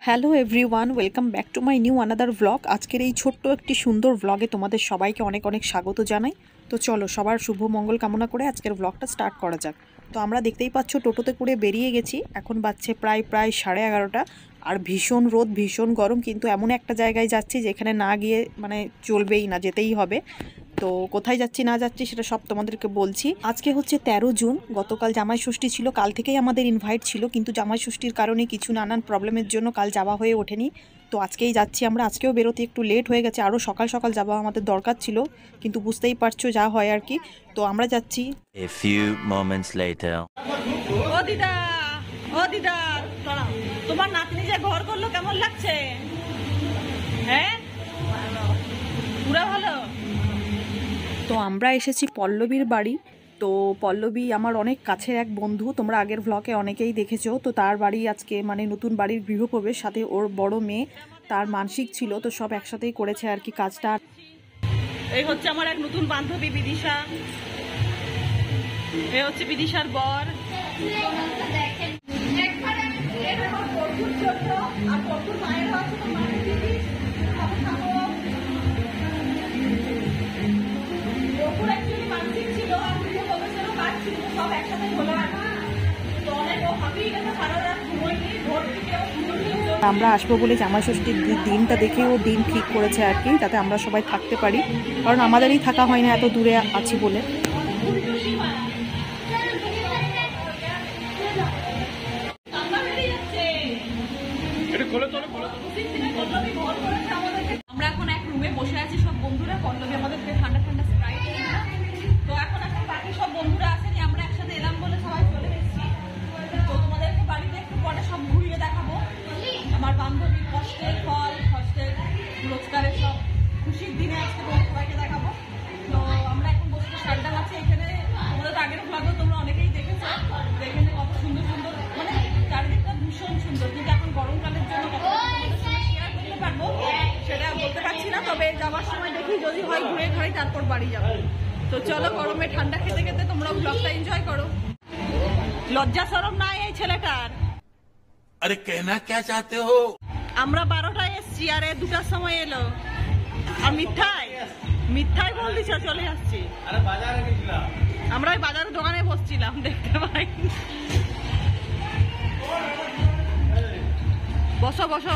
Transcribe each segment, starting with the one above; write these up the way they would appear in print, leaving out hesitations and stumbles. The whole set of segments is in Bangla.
Hello everyone, welcome back to my new another vlog. আজকের এই ছোট্ট একটি সুন্দর ভ্লগে তোমাদের সবাইকে অনেক অনেক স্বাগত জানাই। তো চলো, সবার শুভ মঙ্গল কামনা করে আজকের ভ্লগটা স্টার্ট করা যাক। তো আমরা দেখতেই পাচ্ছ টোটোতে করে বেরিয়ে গেছি। এখন বাজছে প্রায় 11:30, আর ভীষণ রোদ, ভীষণ গরম, কিন্তু এমন একটা জায়গায় যাচ্ছি যেখানে না গিয়ে চলবেই না, যেতেই হবে। তো কোথায় যাচ্ছি না যাচ্ছি সেটা সব তোমাদেরকে বলছি। আজকে হচ্ছে 13 জুন, গতকাল জামাই ষষ্ঠী ছিল। কাল থেকেই আমাদের ইনভাইট ছিল, কিন্তু জামাই ষষ্ঠীর কারণে কিছু নানান প্রবলেমের জন্য কাল যাওয়া হয়ে ওঠেনি। তো আজকেই যাচ্ছি আমরা। আজকেও বেরোতে একটু লেট হয়ে গেছে, আরও সকাল সকাল যাওয়া আমাদের দরকার ছিল, কিন্তু বুঝতেই পারছো যা হয় আর কি। তো আমরা যাচ্ছি। A few moments later. ও দিদা, ও দিদা, তোমার নাতনি যে ঘর করলো কেমন লাগছে? হ্যাঁ, পুরো ভালো। তো আমরা এসেছি পল্লবীর বাড়ি। তো পল্লবী আমার অনেক কাছের এক বন্ধু, তোমরা আগের ভ্লগে অনেকেই দেখেছো। তো তার বাড়ি আজকে নতুন বাড়ির গৃহপ্রবেশ, সাথে ওর বড় মেয়ে, তার মানসিক ছিল, তো সব একসাথেই করেছে আর কি কাজটা। এই হচ্ছে আমার এক নতুন বান্ধবী বিদিশা, এ হচ্ছে বিদিশার বর। আমরা আসবো বলে জামাই ষষ্ঠীর দিনটা দেখে ও দিন ঠিক করেছে আর কি, যাতে আমরা সবাই থাকতে পারি, কারণ আমাদেরই থাকা হয় না, এত দূরে আছি বলে। আমরা এখন এক রুমে বসে আছি সব বন্ধুরা। পল্লবী আমাদেরকে ঠান্ডা ঠান্ডা স্প্রাইট এনে দিল। তো এখন বাকি সব বন্ধুরা আসেনি, আমরা একসাথে এলাম বলে সবাই চলে এসেছি। তো তোমাদেরকে বাড়িতে একটু পরে সব ঘুরিয়ে দেখাবো। আমার বান্ধবীর কষ্টের ফল, কষ্টের রোজগারের সব খুশির দিনে আজকে তোমাদের সবাইকে দেখাবো। তো আমরা এখন বসে সারডা আছে এখানে। তোমাদের আগের ভ্লগও তোমরা অনেকেই দেখেছো, এখানে কত সুন্দর সুন্দর, চারিদিকটা ভীষণ সুন্দর, কিন্তু এখন গরমকালের জন্য কত শেয়ার করতে পারবো সেটা বলতে পারছি না। তবে যাওয়ার সময় দেখি যদি হয় ঘুরে ঘুরে তারপর বাড়ি যাবো। তো চলো, গরমে ঠান্ডা খেতে খেতে তোমরা ভ্লগটা এনজয় করো। লজ্জা শরম নাই এই ছেলেটার। আরে কেনা কে চাতে হো? আমরা 12টায় এসছি আর 2টার সময় এলো, আর মিথ্যায় বল দিছ চলে আসছি। আমরা ওই বাজারের দোকানে বসছিলাম, দেখতে পাই। বসো বসো।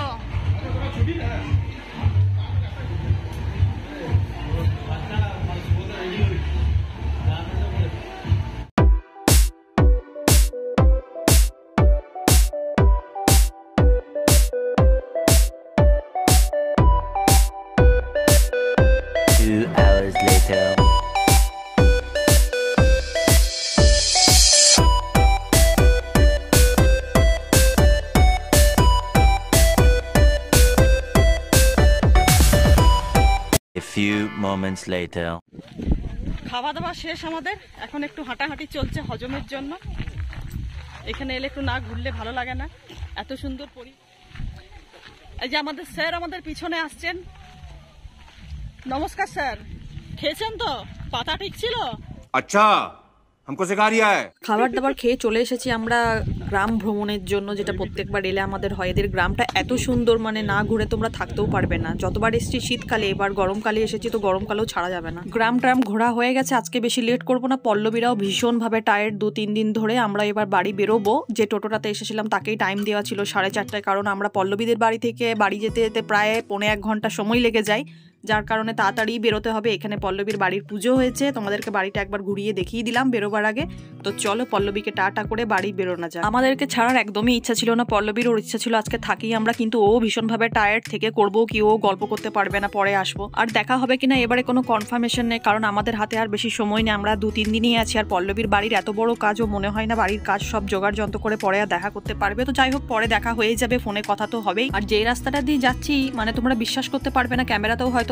Few moments later. খাওয়া দাওয়া শেষ আমাদের, এখন একটু হাঁটাহাঁটি চলছে হজমের জন্য। এখানে এলে একটু না ঘুরলে ভালো লাগে না, এত সুন্দর এই যে আমাদের স্যার আমাদের পিছনে আসছেন। নমস্কার স্যার, খেয়েছেন তো? পাতা ঠিক ছিল? আচ্ছা, हमको सिखा रिया है। খাবার দাবার খেয়ে চলে এসেছি আমরা গ্রাম ভ্রমণের জন্য, যেটা প্রত্যেকবার এলে আমাদের হয়। এদের গ্রামটা এত সুন্দর, না ঘুরে তোমরা থাকতেও পারবে না। যতবার এসেছি শীতকালে, এবার গরমকালে এসেছি, তো গরমকালেও ছাড়া যাবে না। গ্রাম ঘোরা হয়ে গেছে, আজকে বেশি লেট করবো না। পল্লবীরাও ভীষণভাবে টায়ার্ড, 2-3 দিন ধরে। আমরা এবার বাড়ি বেরোবো। যে টোটোটাতে এসেছিলাম তাকেই টাইম দেওয়া ছিল 4:30, কারণ আমরা পল্লবীদের বাড়ি থেকে বাড়ি যেতে যেতে প্রায় 1.5 ঘন্টা সময় লেগে যায়, যার কারণে তাড়াতাড়ি বেরোতে হবে। এখানে পল্লবীর বাড়ির পুজো হয়েছে, তোমাদেরকে বাড়িটা একবার ঘুরিয়ে দেখিয়ে দিলাম বেরোবার আগে। তো চলো, পল্লবীকে টাটা করে বাড়ি বেরোনো যায়। আমাদেরকে ছাড়ার একদমই ইচ্ছা ছিল না পল্লবীর, ওর ইচ্ছা ছিল আজকে থাকি আমরা, কিন্তু ও ভীষণভাবে টায়ার্ড থেকে করবো কি, ও গল্প করতে পারবে না, পরে আসবো। আর দেখা হবে কিনা এবারে কোনো কনফার্মেশন নেই, কারণ আমাদের হাতে আর বেশি সময় নেই, আমরা 2-3 দিনই আছি। আর পল্লবীর বাড়ির এত বড় কাজও মনে হয় না বাড়ির কাজ সব জোগাড় যন্ত্র করে পরে আর দেখা করতে পারবে। তো যাই হোক, পরে দেখা হয়ে যাবে, ফোনে কথা তো হবেই। আর যে রাস্তাটা দিয়ে যাচ্ছি তোমরা বিশ্বাস করতে পারবে না, ক্যামেরাতেও হয়তো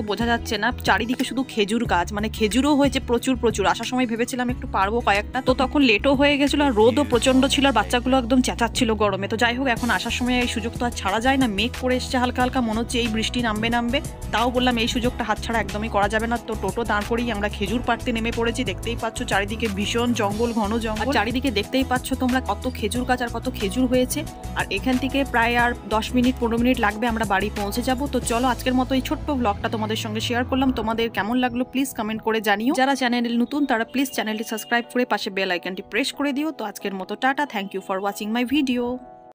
বোঝা যাচ্ছে না, চারিদিকে শুধু খেজুর গাছ, মানে খেজুরও হয়েছে প্রচুর প্রচুর। আসার সময় ভেবেছিলাম একটু পারবো কয়েকটা, তো তখন লেটও হয়ে গেছিল আর রোদও প্রচন্ড ছিল আর বাচ্চাগুলো একদম চেঁচাচ্ছিল গরমে। তো যাই হোক, এখন আসার সময় এই সুযোগ তো আর ছাড়া যায় না। মেঘ করে এসছে হালকা হালকা, মনে হচ্ছে এই বৃষ্টি নামবে, তাও বললাম এই সুযোগটা হাতছাড়া একদমই করা যাবে না। তো টোটো দাঁড় করেই আমরা খেজুর পাড়তে নেমে পড়েছি। দেখতেই পাচ্ছ চারিদিকে ভীষণ জঙ্গল, ঘন জঙ্গল, চারিদিকে দেখতেই পাচ্ছ তোমরা কত খেজুর গাছ আর কত খেজুর হয়েছে। আর এখান থেকে প্রায় আর 10 মিনিট 15 মিনিট লাগবে আমরা বাড়ি পৌঁছে যাব। তো চলো, আজকের মতো এই ছোট্ট ব্লগটা তোমাদের সঙ্গে শেয়ার করলাম। তোমাদের কেমন লাগলো প্লিজ কমেন্ট করে জানিও। যারা চ্যানেলে নতুন তারা প্লিজ চ্যানেলটি সাবস্ক্রাইব করে পাশে বেল আইকনটি প্রেস করে দিও। তো আজকের মতো tata, thank you for watching my video.